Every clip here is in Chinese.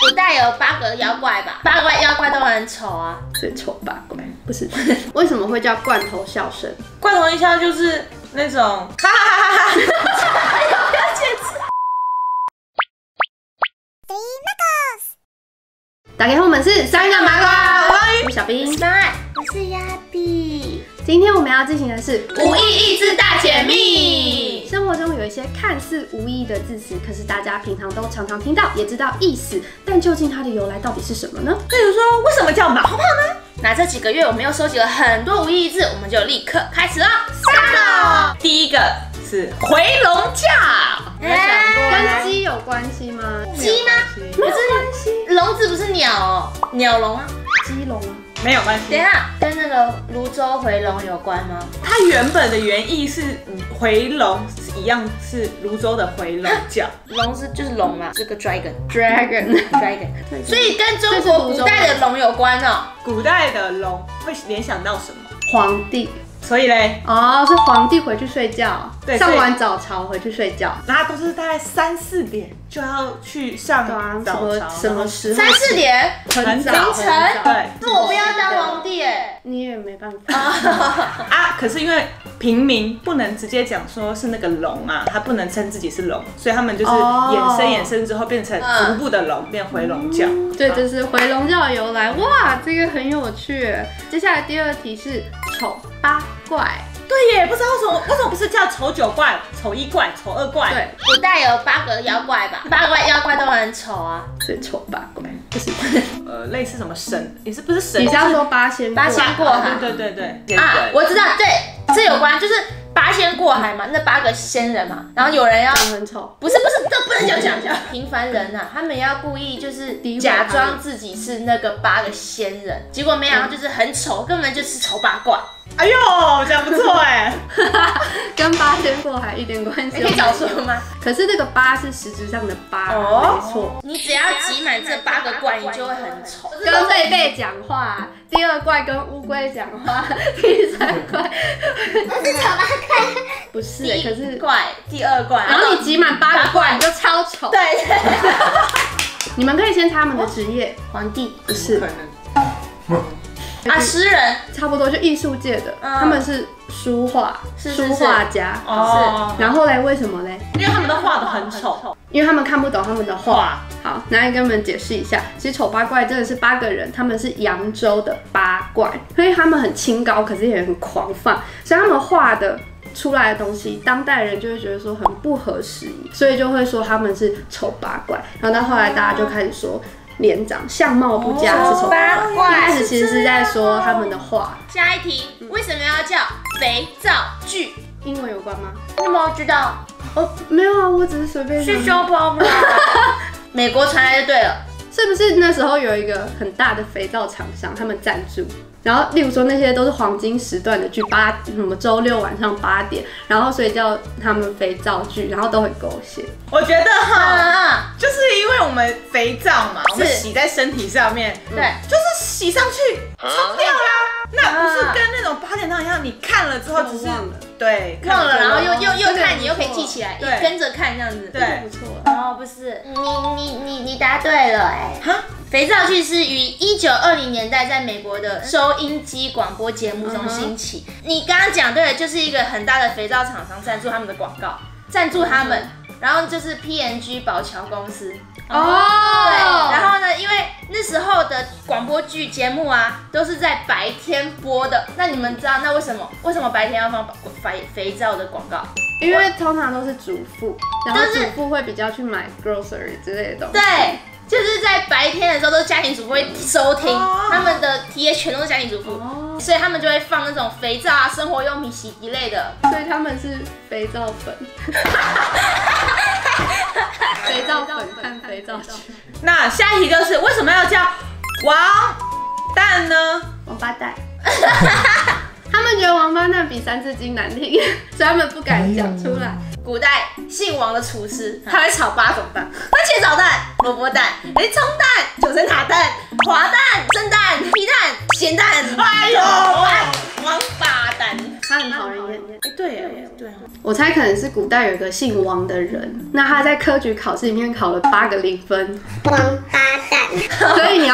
古代有8个妖怪吧？8个妖怪都很丑啊， 所以丑八怪不是？为什么会叫罐头笑声？ 罐头一笑就是那种哈哈哈哈哈，有没有解释？ 打开后门是3个麻瓜，我是小兵， 我是亚比。 今天我们要进行的是无意义之大解密。 生活中有一些看似无意义的字词，可是大家平常都常常听到，也知道意思，但究竟它的由来到底是什么呢？ 例如说，为什么叫马后炮呢？ 那这几个月我们又收集了很多无意义字，我们就立刻开始了。上第一个是回笼觉，有没有想过跟鸡有关系吗？ 鸡吗？ 没有关系， 笼子不是鸟哦，鸟笼啊。 鸡笼啊。 没有关系。 等一下，跟那个泸州回笼有关吗？ 它原本的原意是回笼，一样是泸州的回笼觉。 龙就是龙嘛，是个 dragon。 所所以跟中国古代的龙有关哦。 古代的龙会联想到什么？ 皇帝。 所以嘞， 哦，是皇帝回去睡觉， 对， 上完早朝回去睡觉， 那都是大概3、4点就要去上早朝， 什么时候 ？3、4点， 很早， 凌晨， 对， 那我不要当皇帝哎， 你也没办法啊。可是因为平民不能直接讲说是那个龙啊，他不能称自己是龙，所以他们就是衍生之后变成逐步的龙，变回笼觉。 对，这是回笼觉的由来。哇，这个很有趣。接下来第2题是丑八怪。 对耶，不知道为什么不是叫丑9怪、丑1怪、丑2怪？ 对， 古代有8个妖怪吧？8个妖怪都很丑啊， 所以丑八怪不是？ 类似什么神，也是不是神？ 你是要说八仙过海？ 对啊，我知道，对，这有关，就是8仙过海嘛，那8个仙人嘛，然后有人要长很丑， 不是，这不能讲，平凡人呐，他们要故意就是假装自己是那个8个仙人，结果没想到就是很丑，根本就是丑八怪。 哎呦，讲不错哎， 跟八仙过海一点关系。 你可以早说吗？ 可是这个8是实质上的8，没错。 你只要集满这8个怪，你就会很丑。 跟贝贝讲话，第2怪跟乌龟讲话，第3怪不是丑八怪， 不是，可是怪第2怪， 然后你集满8个怪，你就超丑。 对。 你们可以先猜他们的职业， 皇帝不是。 啊，诗人差不多就艺术界的，他们是书画家， 哦， 然后嘞，为什么嘞？ 因为他们都画得很丑， 因为他们看不懂他们的画。好，来跟你们解释一下，其实丑八怪真的是8个人，他们是扬州的八怪，所以他们很清高，可是也很狂放，所以他们画的出来的东西，当代人就会觉得说很不合时宜，所以就会说他们是丑八怪。然后到后来大家就开始说脸长相貌不佳是丑八怪，一开始其实是在说他们的画。 下一题，为什么要叫肥皂剧？ 英文有关吗？ 你有没有知道？ 哦，没有啊，我只是随便是修包吗？美国传来就对了。 是不是那时候有一个很大的肥皂厂商，他们赞助，然后例如说那些都是黄金时段的剧，什么周6晚上8点，然后所以叫他们肥皂剧，然后都很狗血。 我觉得哈，就是因为我们肥皂嘛，我们洗在身体上面， 对， 就是洗上去冲掉啦。那不是跟那种8点档一样，你看了之后只是对忘了，然后又看，你又可以记起来，你跟着看这样子， 对，不错。 哦，不是，你答对了哎。哈，肥皂剧是于1920年代在美国的收音机广播节目中兴起。你刚刚讲对了，就是一个很大的肥皂厂商赞助他们的广告，赞助他们，然后就是 P&G 宝乔公司。对，然后呢，因为那时候的广播剧节目啊，都是在白天播的。那你们知道那为什么白天要放肥皂的广告？ 因为通常都是主妇，然后主妇会比较去买 grocery 之类的东西。 对，就是在白天的时候，都是家庭主妇会收听，他们的 TA 全都是家庭主妇，所以他们就会放那种肥皂啊、生活用品、洗涤类的。 所以他们是肥皂粉。肥皂粉看肥皂剧。 那下一题就是为什么要叫王蛋呢？ 王八蛋。他们觉得王八蛋比3字经难听，所以他们不敢讲出来。 古代姓王的厨师，他会炒8种蛋：番茄炒蛋、萝卜蛋、葱蛋、九层塔蛋、滑蛋、蒸蛋、皮蛋、咸蛋。哎呦，王八蛋， 他很讨人厌。 对呀，对啊。 我猜可能是古代有一个姓王的人，那他在科举考试里面考了8个0分。 王八蛋。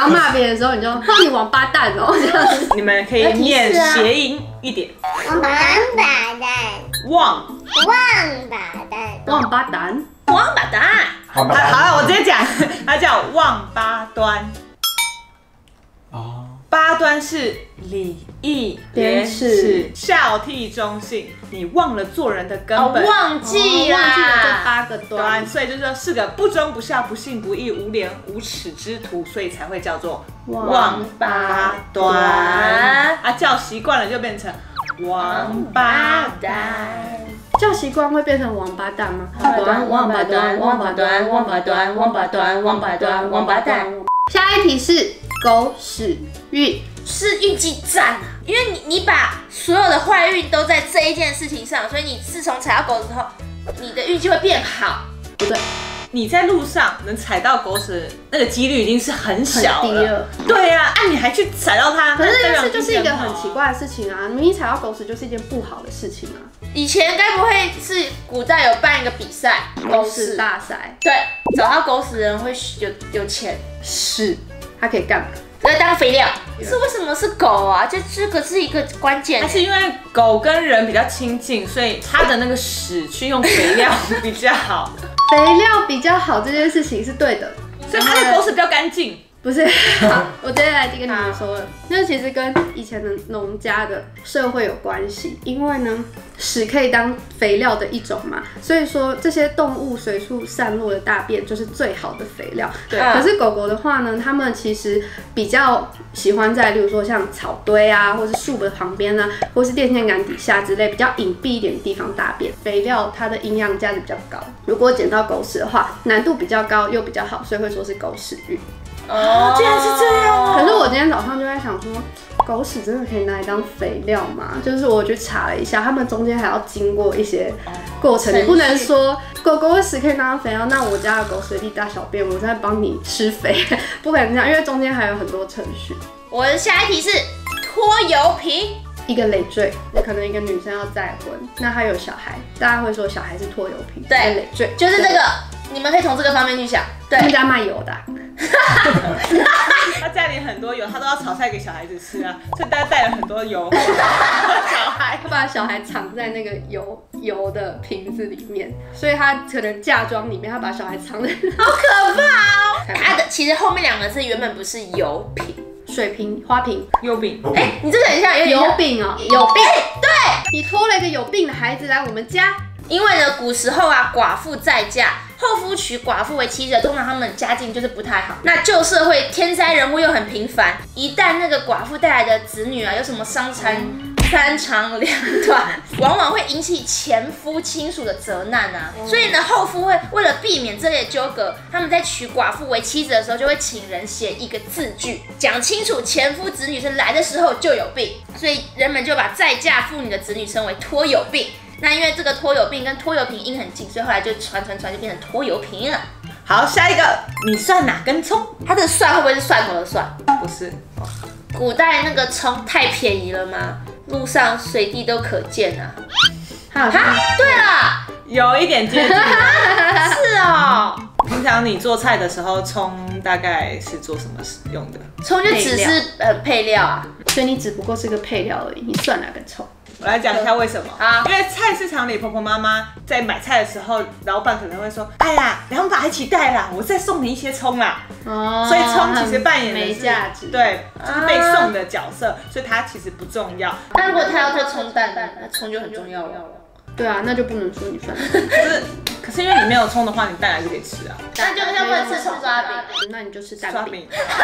骂别人的时候，你就你王八蛋哦这样子。 你们可以念谐音一点， 王八蛋， 旺王八蛋， 王八蛋， 好了，我直接讲，它叫旺八端。 哦， 八端是礼义廉耻、孝悌忠信，你忘了做人的根本， 忘记忘记了这啦。 8个端。 所以就是说是个不忠不孝不信不义无廉无耻之徒，所以才会叫做王八端啊。叫习惯了就变成王八蛋。 叫习惯会变成王八蛋吗？ 王八蛋，王八蛋，王八蛋，王八蛋，王八蛋，王八蛋。 下一题是狗屎运。 是运气战啊，因为你把所有的坏运都在这一件事情上，所以你自从踩到狗之后，你的运气会变好。 不对， 你在路上能踩到狗屎，那个几率已经是很小很低了。 对呀，你还去踩到它， 可是那这就是一个很奇怪的事情啊！明明踩到狗屎就是一件不好的事情啊！ 以前该不会是古代有办一个比赛， 狗屎大赛， 对，找到狗屎的人会有钱， 屎它可以干嘛？ 要当肥料。是为什么是狗啊？这个是一个关键。 它是因为狗跟人比较亲近，所以它的那个屎去用肥料比较好， 肥料比较好这件事情是对的， 所以它的狗屎比较干净。 不是，好，我接下来就跟你们说了，那其实跟以前的农家的社会有关系，因为呢，屎可以当肥料的一种嘛，所以说这些动物随处散落的大便就是最好的肥料。 对， 可是狗狗的话呢，它们其实比较喜欢在，例如说像草堆啊，或是树的旁边啊，或是电线杆底下之类比较隐蔽一点的地方大便。肥料它的营养价值比较高，如果捡到狗屎的话，难度比较高又比较好，所以会说是狗屎运。 哦， 竟然是这样可是我今天早上就在想说，狗屎真的可以拿来当肥料吗？就是我去查了一下，它们中间还要经过一些过程，你不能说狗狗的屎可以当肥料，那我家的狗随地大小便，我在帮你施肥，不可能这样，因为中间还有很多程序。 我的下一题是拖油瓶。 一个累赘，可能一个女生要再婚，那她有小孩，大家会说小孩是拖油瓶， 对， 累赘， 就是这个，你们可以从这个方面去想。对， 他们家卖油的啊、 他家里很多油，他都要炒菜给小孩子吃啊，所以大家带了很多油。小孩他把小孩藏在那个油的瓶子里面，所以他可能嫁妆里面，他把小孩藏在好可怕哦！它的其实后面2个字原本不是油瓶， 水瓶、花瓶、 油饼。 你这个很像有点油像饼哦，有病！ 对， 你拖了一个有病的孩子来我们家， 因为呢，古时候啊，寡妇再嫁，后夫娶寡妇为妻子，通常他们家境就是不太好。那旧社会天灾人祸又很频繁，一旦那个寡妇带来的子女啊，有什么伤残、3长2短，往往会引起前夫亲属的责难啊。所以呢，后夫会为了避免这类纠葛，他们在娶寡妇为妻子的时候，就会请人写一个字据，讲清楚前夫子女是来的时候就有病，所以人们就把再嫁妇女的子女称为拖有病。那因为这个拖油病跟拖油瓶音很近，所以后来就传就变成拖油瓶了。 好，下一个，你算哪根葱？ 它的蒜会不会是蒜头的蒜？ 不是， 古代那个葱太便宜了吗？路上随地都可见啊。 哈， 对了， 有一点接近。 是哦， 平常你做菜的时候，葱大概是做什么使用的？ 葱就只是配料啊。 所以你只不过是个配料而已，你算哪根葱？ 我来讲一下为什么。 好因为菜市场里婆婆妈妈在买菜的时候，老板可能会说：“哎呀，2把一起带啦，我再送你一些葱啦。” 哦， 所以葱其实扮演的没是价值， 对，就是被送的角色，所以它其实不重要。 那如果他要做葱蛋，那葱就很重要了。 对啊，那就不能说你算， 可是因为你没有葱的话，你蛋还是可以吃啊。 那就不能吃葱抓饼。 那你就是蛋饼。 刷饼。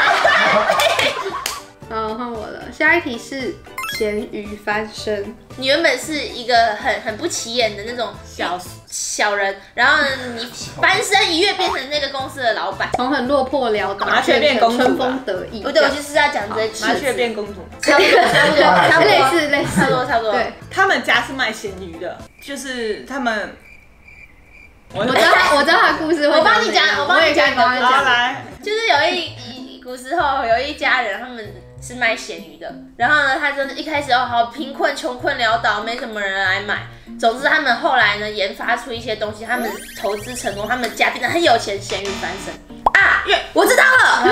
换我了。下一题是咸鱼翻身。 你原本是一个很不起眼的那种小人，然后呢，你翻身一跃变成那个公司的老板。 从很落魄潦倒， 麻雀变公主春风得意。 不对，我就是要讲这麻雀变公主。 差不多， 类似， 差不多。 对， 他们家是卖咸鱼的，就是他们。 我知道他的故事会。 我帮你讲， 我也可以帮你好讲。 来， 就是古时候有一家人，他们是卖咸鱼的，然后呢，他就是一开始好贫困、穷困潦倒，没什么人来买。总之，他们后来呢研发出一些东西，他们投资成功，他们家变得很有钱，咸鱼翻身啊！我知道了，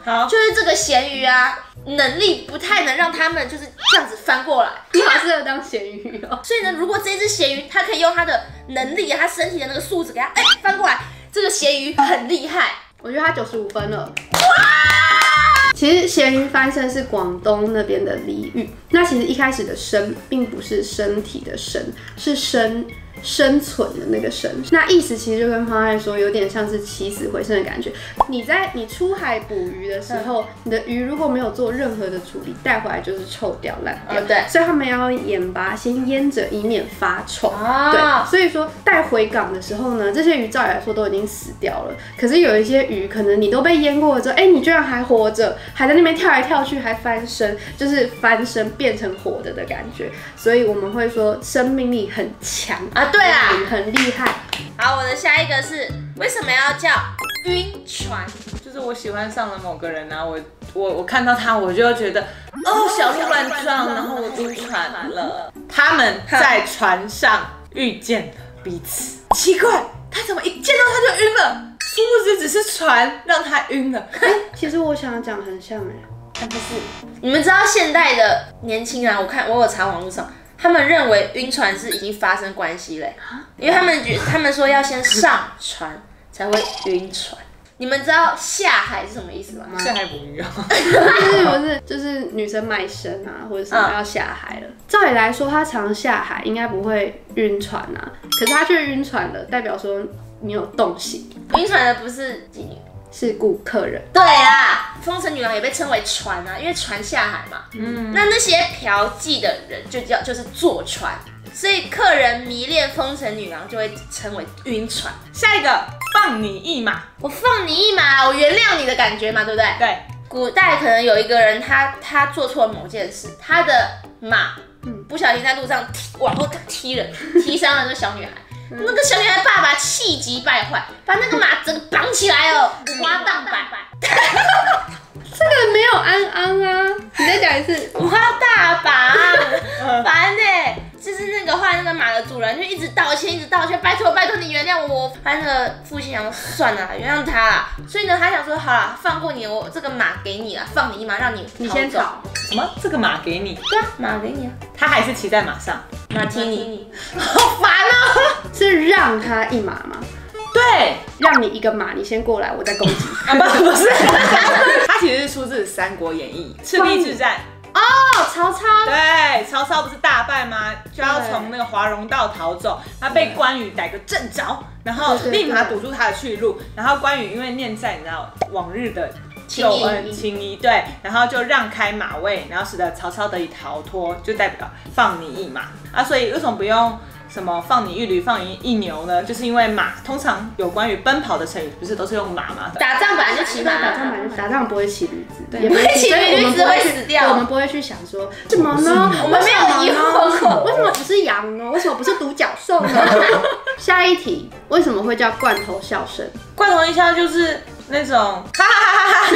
好， 就是这个咸鱼啊，能力不太能让他们就是这样子翻过来。 你好适合当咸鱼哦。 所以呢，如果这只咸鱼它可以用它的能力，它身体的那个素质给它翻过来，这个咸鱼很厉害。 我觉得他95分了。其实咸鱼翻身是广东那边的俚语，那其实一开始的身并不是身体的身，是生存的那个生，那意思其实就跟方爱说，有点像是起死回生的感觉。你出海捕鱼的时候，你的鱼如果没有做任何的处理，带回来就是臭掉烂掉。 对， 所以他们要盐巴先腌着，以免发臭。对，所以说带回港的时候呢，这些鱼照理来说都已经死掉了。可是有一些鱼，可能你都被腌过了之后，你居然还活着，还在那边跳来跳去，还翻身，就是翻身变成活的感觉。所以我们会说生命力很强啊。 对啊， 很厉害。 好，我的下一个是为什么要叫晕船？ 就是我喜欢上了某个人啊，我看到他，我就觉得小鹿乱撞，然后我晕船了。他们在船上遇见了彼此，奇怪，他怎么一见到他就晕了？殊不知只是船让他晕了。 其实我想讲很像不是，你们知道现代的年轻人，我有查网络上。他们认为晕船是已经发生关系嘞，因为他们说要先上船才会晕船。你们知道下海是什么意思吗？ 下海捕鱼啊， 就是女生卖身啊，或者是要下海了。照理来说，她常下海应该不会晕船啊，可是她却晕船了，代表说你有动心。 晕船的不是妓女， 是顾客人。 对啦，风尘女郎也被称为船啊，因为船下海嘛。那些嫖妓的人就是坐船，所以客人迷恋风尘女郎就会称为晕船。 下一个放你一马， 我放你一马，我原谅你的感觉嘛，对不对？ 对。 古代可能有一个人他做错了某件事，他的马不小心在路上往后踢人，踢伤了那个小女孩。那个小女孩爸爸气急败坏，把那个马整个绑起来了，五花大绑。 这个没有安安啊，你再讲一次。 五花大绑，烦欸。就是那个后来那个马的主人就一直道歉，拜托你原谅我。他那个父亲想说算了，原谅他啦。所以呢，他想说好啦，放过你，我这个马给你啦，放你一马，让你先走。 什么？这个马给你？ 对啊，马给你啊。 他还是骑在马上。 马提尼，好烦哦。 是让他一马吗？ 对， 让你一个马，你先过来，我再攻击。 不是，它其实是出自《三国演义》赤壁之战。 曹操。 对，曹操不是大败吗？就要从那个华容道逃走，他被关羽逮个正着，然后立马堵住他的去路。然后关羽因为念在你知道往日的旧恩情谊，对，然后就让开马位，然后使得曹操得以逃脱，就代表放你一马啊。所以为什么不用什么放你一驴放你一牛呢？就是因为马通常有关于奔跑的成语，不是都是用马吗？ 打仗本来就骑马， 打仗不会骑驴子， 也不会骑驴子会死掉。 我们不会去想说怎么呢？ 我们没有疑惑过， 为什么不是羊呢？为什么不是独角兽呢？下一题，为什么会叫罐头笑声？ 罐头音效就是那种哈哈哈哈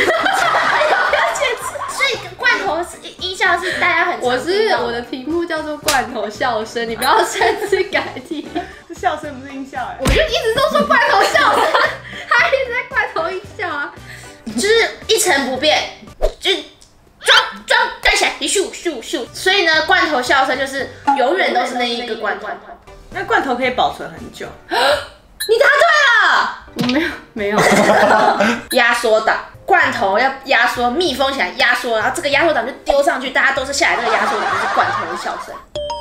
所以罐头音效是大家很常听到的。 我的题目叫做罐头笑声，你不要擅自改题。 这笑声不是音效哎， 我就一直都说罐头笑声，他一直在罐头音效啊， 就是一成不变，就装盖起来，一咻咻咻。所以呢，罐头笑声就是永远都是那一个罐头。 那罐头可以保存很久。 你答对了， 我没有。 压缩档。罐头要压缩，密封起来压缩，然后这个压缩档就丢上去，大家都是下来，这个压缩档就是罐头的笑声。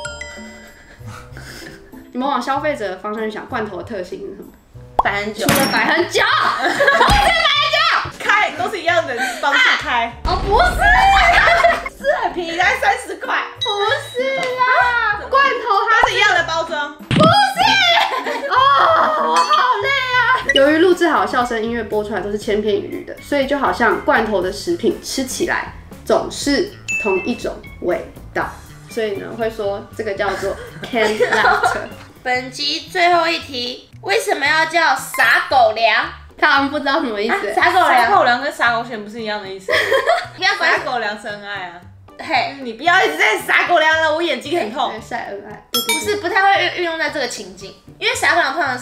你们往消费者的方向去想，罐头的特性是什么？ 摆很久， 除了摆很久，我直接摆很久， 开都是一样的方式开。 不是， 是很便宜，才30块。 不是啦，罐头它是一样的包装。 不是，我好累啊。由于录制好笑声音乐播出来都是千篇一律的，所以就好像罐头的食品吃起来总是同一种味道，所以呢会说这个叫做 canned laughter。 本集最后一题，为什么要叫撒狗粮？ 他们不知道什么意思。 撒狗粮， 撒狗粮跟撒狗血不是一样的意思？ 不要撒狗粮是恩爱啊。 嘿， 你不要一直在撒狗粮了，我眼睛很痛。 晒恩爱， 不是不太会运用在这个情境，因为撒狗粮通常是很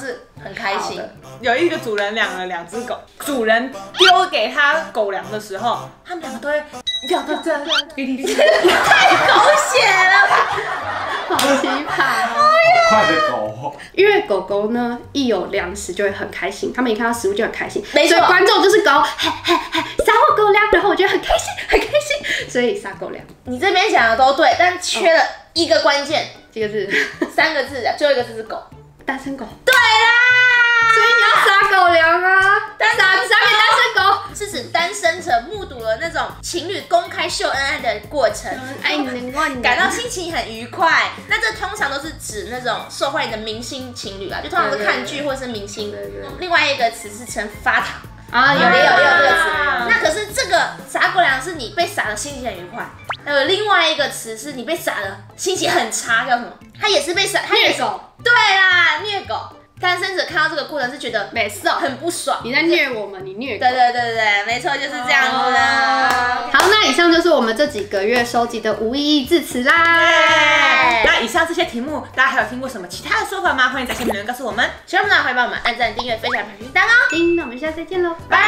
很开心。 有一个主人养了2只狗，主人丢给他狗粮的时候，他们2个都会咬到这， 太狗血了吧！ 好奇葩哦！ 快的狗， 因为狗狗呢，一有粮食就会很开心，他们一看到食物就很开心。 没错所以观众就是狗，嘿嘿嘿，撒我狗粮，然后我觉得很开心，很开心，所以撒狗粮。 你这边讲的都对，但缺了一个关键， 几个字 3个字，最后一个字是狗。 单身狗。 对啦， 所以你要撒狗粮啊，撒给单身狗。 是指单身者目睹了那种情侣公开秀恩爱的过程， 爱你万感到心情很愉快。那这通常都是指那种受欢迎的明星情侣啊，就通常是看剧或是明星。另外一个词是称发糖啊， 也有这个词。那可是这个撒狗粮是你被撒的心情很愉快。还有另外一个词是你被撒的心情很差，叫什么？他也是被撒，他也是虐狗。 对啦，虐狗。单身者看到这个过程是觉得没事， 很不爽。 你在虐我们，你虐狗。 对，没错，就是这样子的。 好，那以上就是我们这几个月收集的无意义字词啦。 那以上这些题目，大家还有听过什么其他的说法吗？欢迎在下面留言告诉我们。 喜欢我们的欢迎帮我们按赞、订阅、分享、排名单哦。 那我们下次再见喽， 拜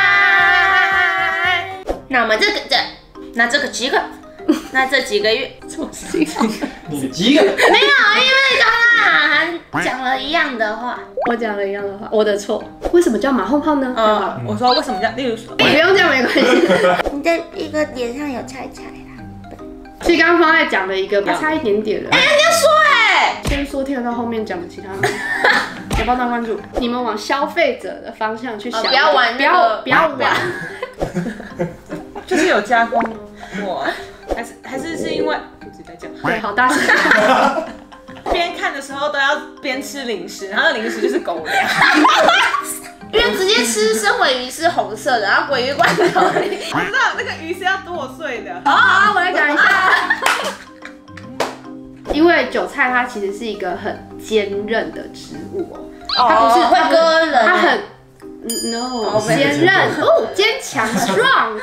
拜。那我们这几个月， 你几个？ 没有，因为刚刚讲了一样的话。 我讲了一样的话，我的错。为什么叫马后炮呢？ 我说为什么叫？例如说， 不用这样，没关系。 你的一个脸上有菜菜啦。 其实刚刚方爱讲了一个，差一点点了。 人家说先说听得到后面讲的其他的，要帮他关注。你们往消费者的方向去想， 不要玩那个， 不要玩。 就是有加工过，还是因为我自己在讲， 对，好大声。 边看的时候都要边吃零食，然后零食就是狗粮。 因为直接吃生尾鱼是红色的，然后鲑鱼罐头里， 我知道那个鱼是要剁碎的。 好，我来讲一下。因为韭菜它其实是一个很坚韧的植物哦，它不是会割人， 它很坚韧哦，坚强 strong。